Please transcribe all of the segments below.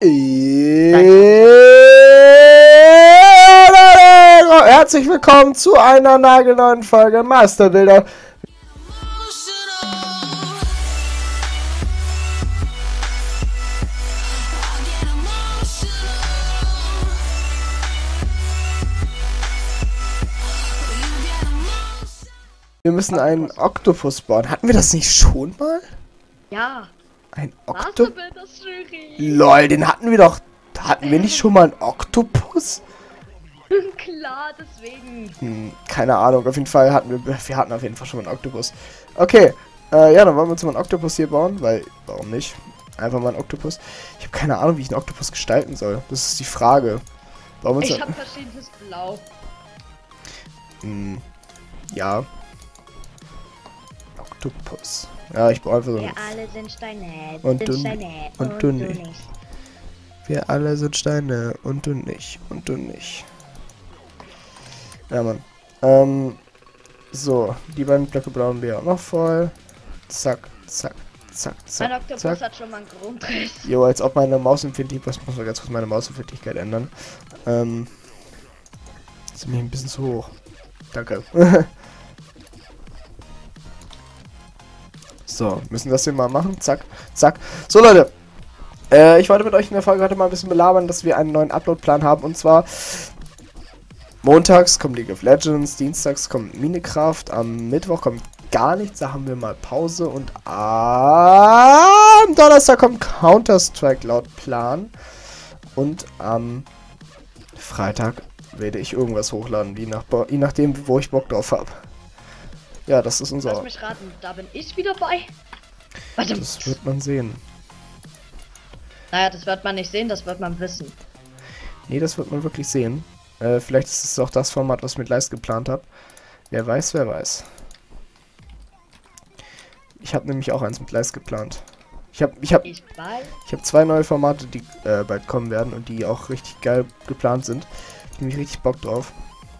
Herzlich willkommen zu einer nagelneuen Folge Masterbilder. Wir müssen einen Oktopus bauen. Hatten wir das nicht schon mal? Ja. Ein Oktopus? Jury. Lol, den hatten wir doch. Hatten wir nicht schon mal einen Oktopus? Klar, deswegen. Keine Ahnung. Auf jeden Fall hatten wir hatten auf jeden Fall schon mal einen Oktopus. Okay. Ja, dann wollen wir uns mal einen Oktopus hier bauen, weil, warum nicht? Einfach mal einen Oktopus. Ich habe keine Ahnung, wie ich einen Oktopus gestalten soll. Das ist die Frage. Ich habe verschiedenes Blau. Ja. Oktopus. Ja, ich baue einfach so. Wir alle sind Steine. Und du nicht. Wir alle sind Steine und du nicht. Und du nicht. Ja, Mann. So, die beiden Blöcke brauchen wir auch noch voll. Zack, zack, zack, zack. Mein Oktopus zack. hat schon mal einen Grundriss. Jo, als ob meine Mausempfindlichkeit. Ich muss mal ganz kurz meine Mausempfindlichkeit ändern. Ist mir ein bisschen zu hoch. Danke. So, müssen das hier mal machen. Zack, zack. So, Leute. Ich wollte mit euch in der Folge heute mal ein bisschen belabern, dass wir einen neuen Upload-Plan haben. Und zwar montags kommt League of Legends, dienstags kommt Minecraft, am Mittwoch kommt gar nichts, da haben wir mal Pause. Und am Donnerstag kommt Counter-Strike laut Plan. Und am Freitag werde ich irgendwas hochladen, je nachdem, wo ich Bock drauf habe. Ja, das ist unser... Lass mich raten, da bin ich wieder bei. Warte. Das wird man sehen. Naja, das wird man nicht sehen, das wird man wissen. Nee, das wird man wirklich sehen. Vielleicht ist es auch das Format, was ich mit Leist geplant habe. Wer weiß, wer weiß. Ich habe nämlich auch eins mit Leist geplant. Ich habe 2 neue Formate, die bald kommen werden und die auch richtig geil geplant sind. Nämlich richtig Bock drauf.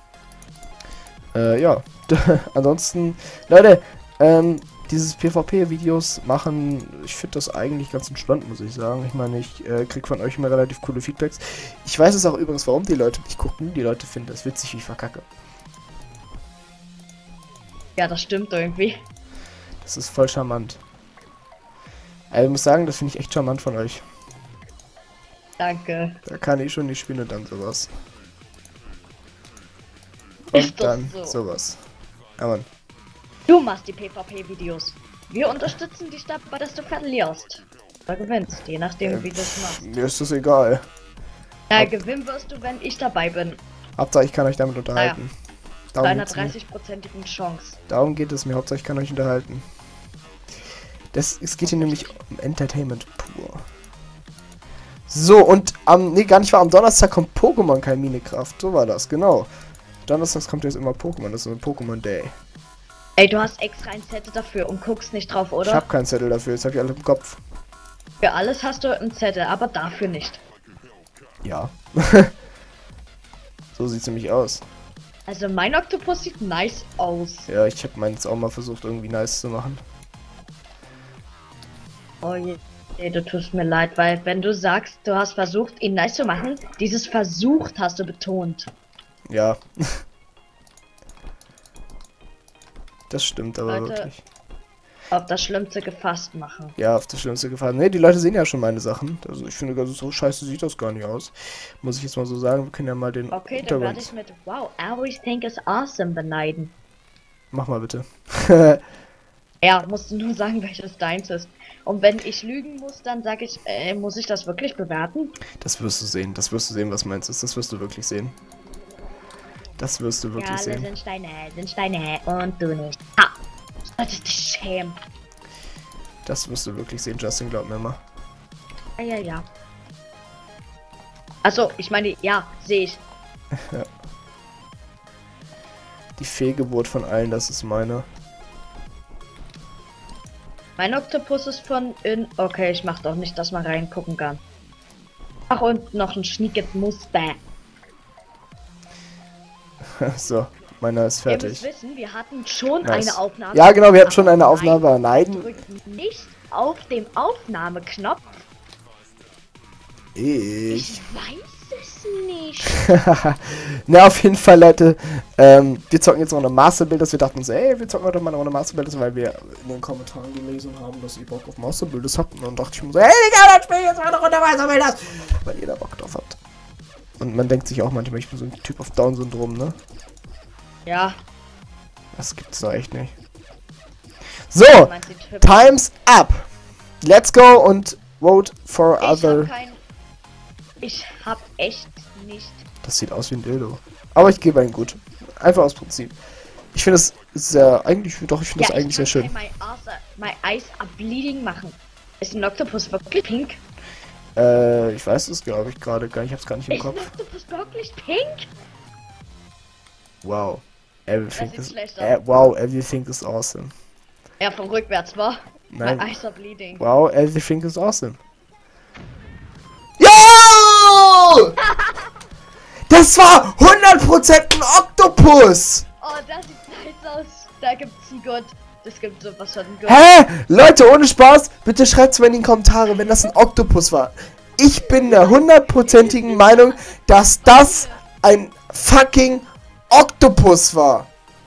Ja. Ansonsten, Leute, dieses PvP-Videos machen, ich finde das eigentlich ganz entspannt, muss ich sagen. Ich meine, ich krieg von euch immer relativ coole Feedbacks. Ich weiß es auch übrigens, warum die Leute nicht gucken. Die Leute finden das witzig, wie ich verkacke. Ja, das stimmt irgendwie. Das ist voll charmant. Also ich muss sagen, das finde ich echt charmant von euch. Danke. Da kann ich schon nicht spielen und dann sowas. Und dann sowas. Ja, Mann. Du machst die PvP-Videos. Wir unterstützen dich dabei, dass du verlierst. Oder gewinnst, je nachdem, wie du es machst. Mir ist das egal. Ja, gewinnen wirst du, wenn ich dabei bin. Hauptsache, ich kann euch damit unterhalten. Zu einer 30%igen Chance. Darum geht es mir. Hauptsache, ich kann euch unterhalten. Es geht hier nämlich um Entertainment pur. So, und nee, gar nicht wahr. Am Donnerstag kommt Pokémon, kein Minecraft. So war das, genau. Donnerstags kommt jetzt immer Pokémon. Das ist ein Pokémon Day. Ey, du hast extra ein Zettel dafür und guckst nicht drauf, oder? Ich hab keinen Zettel dafür. Jetzt hab ich alle im Kopf. Für alles hast du einen Zettel, aber dafür nicht. Ja. So sieht's nämlich aus. Also mein Oktopus sieht nice aus. Ja, ich habe meins auch mal versucht, irgendwie nice zu machen. Oh je, du tust mir leid, weil wenn du sagst, du hast versucht, ihn nice zu machen, dieses versucht hast du betont. Ja. Das stimmt aber Leute, wirklich. Auf das Schlimmste gefasst machen. Ja, auf das Schlimmste gefallen. Ne, die Leute sehen ja schon meine Sachen. Also ich finde, so scheiße sieht das gar nicht aus. Muss ich jetzt mal so sagen. Wir können ja mal den Okay, dann werde ich mit Wow, everything is awesome beneiden. Mach mal bitte. Ja, musst du nur sagen, welches deins ist. Und wenn ich lügen muss, dann sage ich, muss ich das wirklich bewerten? Das wirst du sehen. Das wirst du sehen, was meins ist. Das wirst du wirklich sehen. Das wirst du wirklich sehen. Ja, alle sind Steine und du nicht. Ha! Solltest dich schämen. Das wirst du wirklich sehen, Justin, glaub mir mal. Ja. Achso, ich meine, ja, sehe ich. Ja. Die Fehlgeburt von allen, das ist meine. Mein Oktopus ist von in... Okay, ich mach doch nicht, dass man reingucken kann. Ach, und noch ein schnieket Muster. So, meiner ist fertig. Ihr müsst wissen, wir hatten schon Nice. eine Aufnahme. Ja, genau, wir hatten schon eine Aufnahme. Nein. Drückt nicht auf dem Aufnahmeknopf, Ich. weiß es nicht. Na, auf jeden Fall, Leute. Wir zocken jetzt noch eine Master Builders. Wir dachten uns, ey, wir zocken heute mal noch eine Master Builders, weil wir in den Kommentaren gelesen haben, dass ihr Bock auf Master Builders habt. Und dann dachte ich mir so, hey, Digga, dann spiel ich jetzt mal eine Runde Master Builders. Weil ihr da Bock drauf habt. Und man denkt sich auch manchmal, ich bin so ein Typ auf Down-Syndrom, ne? Ja. Das gibt's doch echt nicht. So, Meinst du, die Typen- time's up. Let's go und vote for other. Ich hab echt nicht. Das sieht aus wie ein Dildo. Aber ich gebe einen gut. Einfach aus Prinzip. Ich finde es sehr, eigentlich, doch, ich finde das eigentlich sehr schön. My eyes are bleeding machen. Ist ein Oktopus wirklich pink? Ich weiß es, glaube ich, gerade gar nicht. Ich hab's gar nicht im Ist Kopf. ein Oktopus wirklich pink? Wow. Everything Das is, sieht schlecht aus. wow, everything is awesome. Ja, von rückwärts, war. Nein. My eyes are bleeding. Wow, everything is awesome. Yo! Das war 100% ein Oktopus! Oh, das sieht nice aus. Da gibt's einen Gott. Das gibt sowas von Gott. Hä? Leute, ohne Spaß, bitte schreibt's mir in die Kommentare, wenn das ein Oktopus war. Ich bin der 100%igen Meinung, dass das ein fucking Oktopus war.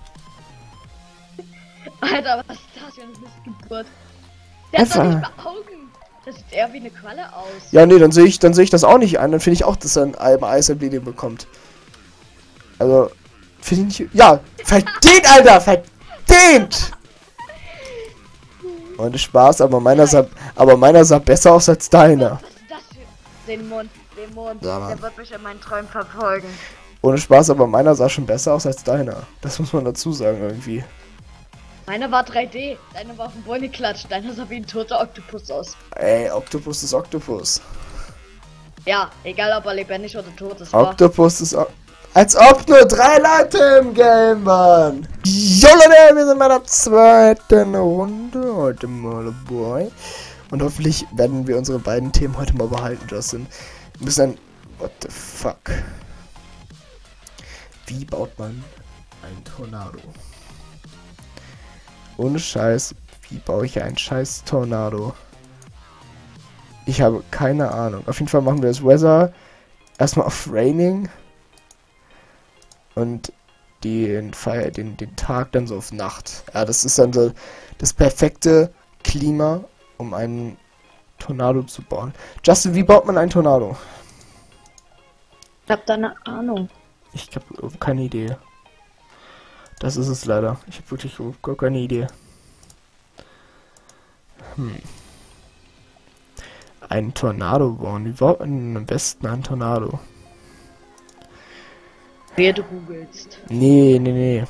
Alter, was ist das für eine Missgeburt? Der hat doch Einfach. nicht mal Augen. Das sieht eher wie eine Qualle aus. Ja, nee, dann sehe ich das auch nicht ein. Dann finde ich auch, dass er ein Ice Bleeding bekommt. Also, finde ich nicht. Ja, verdient, Alter, verdient! Ohne Spaß, aber meiner sah besser aus als deiner. Was ist das für... Den Mond. Ja, Mann. Der wird mich in meinen Träumen verfolgen. Ohne Spaß, aber meiner sah schon besser aus als deiner. Das muss man dazu sagen irgendwie. Meiner war 3D. Deiner war auf dem Boden geklatscht. Deiner sah wie ein toter Oktopus aus. Ey, Oktopus ist Oktopus. Ja, egal ob er lebendig oder tot ist. War. Oktopus ist als ob nur 3 Leute im Game waren. Jo Leute, wir sind bei der zweiten Runde heute mal dabei. Und hoffentlich werden wir unsere beiden Themen heute mal behalten, Justin. Wir müssen what the fuck? Wie baut man ein Tornado? Ohne Scheiß, wie baue ich einen scheiß Tornado? Ich habe keine Ahnung. Auf jeden Fall machen wir das Weather erstmal auf Raining. Und den Tag dann so auf Nacht. Ja, das ist dann so das perfekte Klima, um einen Tornado zu bauen. Justin, wie baut man einen Tornado? Ich hab da eine Ahnung. Ich habe keine Idee. Das ist es leider. Ich habe wirklich gar keine Idee. Einen Tornado bauen. Wie baut man am besten einen Tornado? Wer du googelst. Nee.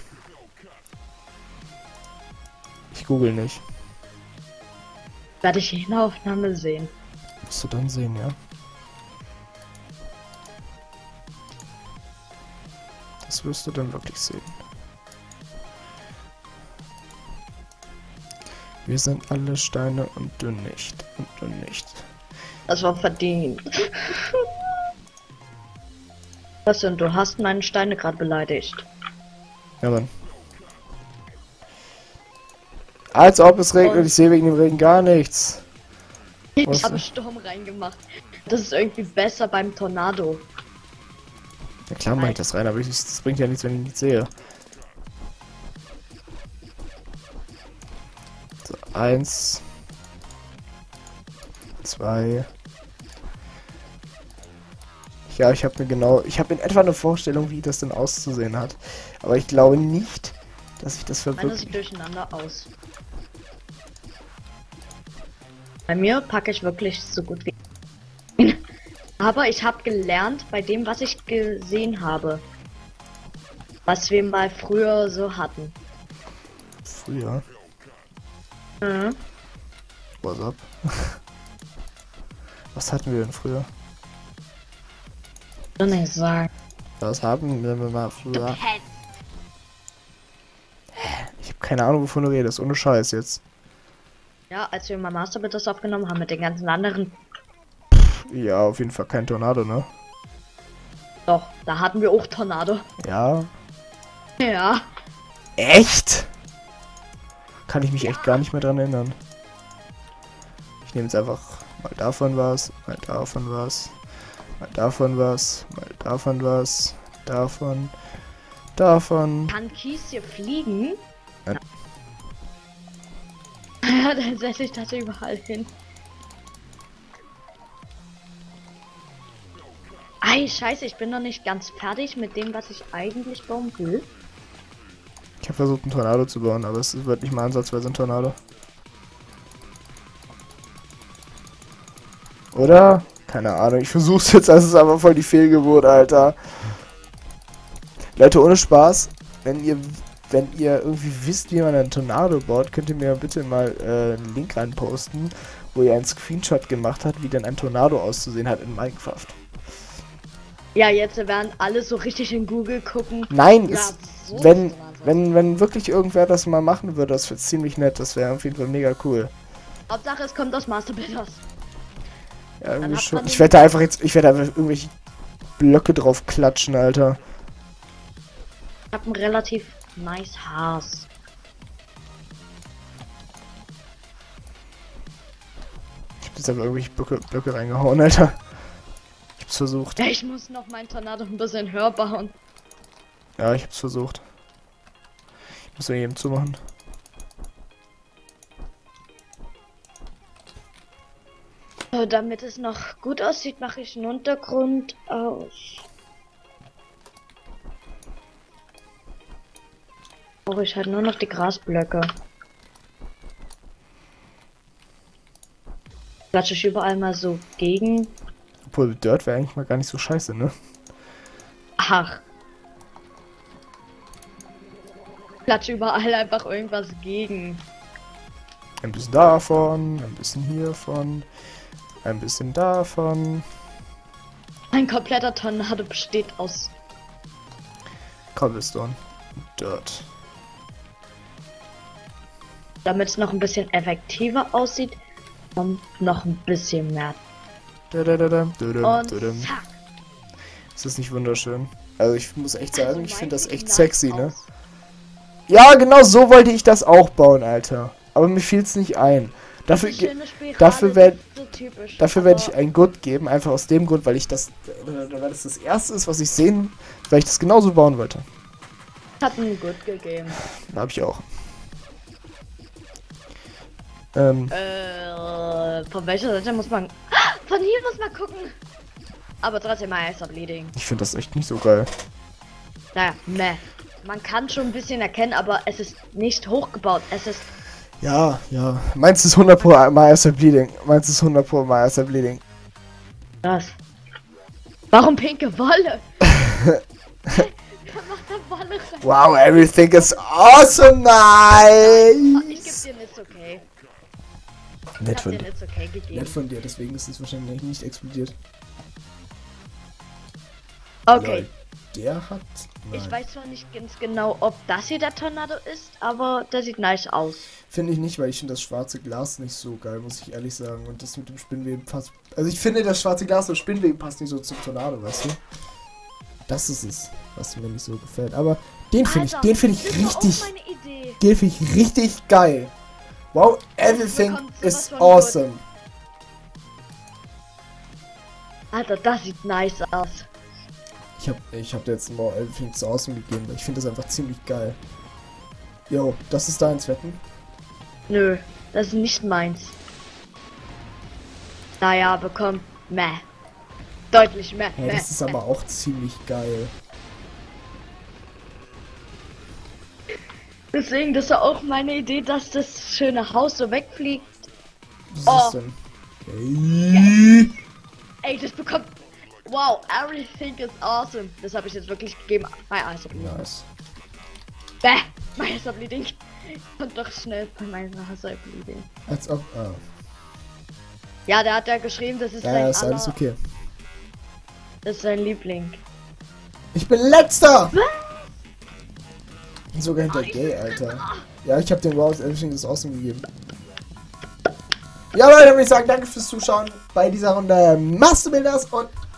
Ich google nicht. Werde ich in der Aufnahme sehen. Musst du dann sehen, ja? Das wirst du dann wirklich sehen. Wir sind alle Steine und du nicht. Und du nicht. Das war verdient. Was denn? Du hast meinen Steine gerade beleidigt. Ja, Mann. Als ob es regnet, Und- ich sehe wegen dem Regen gar nichts. Ich Was habe denn? Sturm reingemacht. Das ist irgendwie besser beim Tornado. Ja klar mache ich das rein, aber das bringt ja nichts, wenn ich nichts sehe. So, 1, 2. Ja, ich habe in etwa eine Vorstellung, wie das denn auszusehen hat. Aber ich glaube nicht, dass ich das Meine sieht verwirkliche. durcheinander aus. Bei mir packe ich wirklich so gut wie. Aber ich habe gelernt bei dem, was ich gesehen habe. Was wir mal früher so hatten. Früher. Mhm. What's up? Was hatten wir denn früher? Soll nicht sagen. Was haben wir mal früher? Ich habe keine Ahnung, wovon du redest. Ohne Scheiß jetzt. Ja, als wir mal Masterbitters aufgenommen haben mit den ganzen anderen. Ja, auf jeden Fall kein Tornado, ne? Doch, da hatten wir auch Tornado. Ja. Ja. Echt? Kann ich mich echt gar nicht mehr dran erinnern. Ich nehme jetzt einfach mal davon was, mal davon was. Mal davon was. Mal davon was. Davon. Davon. Kann Kies hier fliegen? Ja. Ja, dann setze ich das überall hin. Ei, scheiße, ich bin noch nicht ganz fertig mit dem, was ich eigentlich bauen will. Ich habe versucht, einen Tornado zu bauen, aber es wird nicht mal ansatzweise ein Tornado. Oder? Keine Ahnung, ich versuch's jetzt, das ist aber voll die Fehlgeburt, Alter. Leute, ohne Spaß, wenn ihr irgendwie wisst, wie man einen Tornado baut, könnt ihr mir bitte mal einen Link reinposten, wo ihr einen Screenshot gemacht habt, wie denn ein Tornado auszusehen hat in Minecraft. Ja, jetzt werden alle so richtig in Google gucken. Nein, Ja, es, so wenn wirklich irgendwer das mal machen würde, das wäre ziemlich nett, das wäre auf jeden Fall mega cool. Hauptsache, es kommt aus Master Builders. Ja, irgendwie hat schon. man Ich werde einfach irgendwelche Blöcke drauf klatschen, Alter. Ich hab ein relativ nice Haas. Ich hab jetzt aber irgendwelche Blöcke reingehauen, Alter. Ich hab's versucht. Ich muss noch meinen Tornado ein bisschen höher bauen. Ja, ich hab's versucht. Ich muss ja jedem zumachen. Damit es noch gut aussieht, mache ich einen Untergrund aus. Brauche ich halt nur noch die Grasblöcke. Klatsche ich überall mal so gegen. Obwohl, Dirt wäre eigentlich mal gar nicht so scheiße, ne? Ach. Klatsche überall einfach irgendwas gegen. Ein bisschen davon, ein bisschen hiervon, ein bisschen davon. Ein kompletter Tornado besteht aus Cobblestone. Dirt. Damit es noch ein bisschen effektiver aussieht, kommt noch ein bisschen mehr. Und zack. Ist das nicht wunderschön? Also ich muss echt sagen, Also ich finde das echt nice sexy, ne? aus. Ja, genau so wollte ich das auch bauen, Alter. Aber mir fiel es nicht ein. Dafür, Die schöne Spirale, dafür werd- so typisch, dafür werde aber ich ein Good geben, einfach aus dem Grund, weil ich das, weil das erste ist, was ich sehen, weil ich das genauso bauen wollte. hat einen Gut gegeben. Habe ich auch. Von welcher Seite muss man... Von hier muss man gucken. Aber trotzdem mal Ice Bleeding. Ich finde das echt nicht so geil. Naja, meh. Man kann schon ein bisschen erkennen, aber es ist nicht hochgebaut. Es ist... Ja, ja. Meins ist 100 Pro Master Bleeding. Meins ist 100 Pro Master Bleeding. Was? Warum pinke Wolle? Wer macht da Wolle rein? Wow, everything is awesome, nice! Ich geb dir It's okay. Nett Ich von hab dir. dir It's okay gegeben. Nett von dir, deswegen ist es wahrscheinlich nicht explodiert. Okay. Lol. Der hat... Ich Nein. weiß zwar nicht ganz genau, ob das hier der Tornado ist, aber der sieht nice aus. Finde ich nicht, weil ich finde das schwarze Glas nicht so geil, muss ich ehrlich sagen. Und das mit dem Spinnweben passt... Also ich finde, das schwarze Glas und Spinnweben passt nicht so zum Tornado, weißt du? Das ist es, was mir nicht so gefällt. Aber den finde ich, Alter, den finde ich das war auch richtig... meine Idee. Den finde ich richtig geil. Wow, everything bekommt sowas is von awesome. Alter, das sieht nice aus. Ich hab dir jetzt mal Everything is awesome gegeben, weil ich finde das einfach ziemlich geil. Jo, das ist deins, Wetten? Nö, das ist nicht meins. Naja, bekommt meh. Deutlich meh. Ja, das ist aber auch ziemlich geil. Deswegen, das war auch meine Idee, dass das schöne Haus so wegfliegt. Was Oh. ist das denn? Ey, das bekommt... Wow, everything is awesome. Das habe ich jetzt wirklich gegeben. Bei Ice Bleeding. Nice. Bäh, mein Ice Bleeding. Und doch schnell bei meinem Ice Bleeding. Als ob... Ah. Ja, der hat ja geschrieben, das ist Ja, sein ist alles okay. Das ist sein Liebling. Ich bin letzter! Bin sogar hinter Gay, Alter. Ja, ich habe den Wow, Everything is awesome gegeben. Ja, Leute, würde ich sagen, danke fürs Zuschauen bei dieser Runde Master Builders und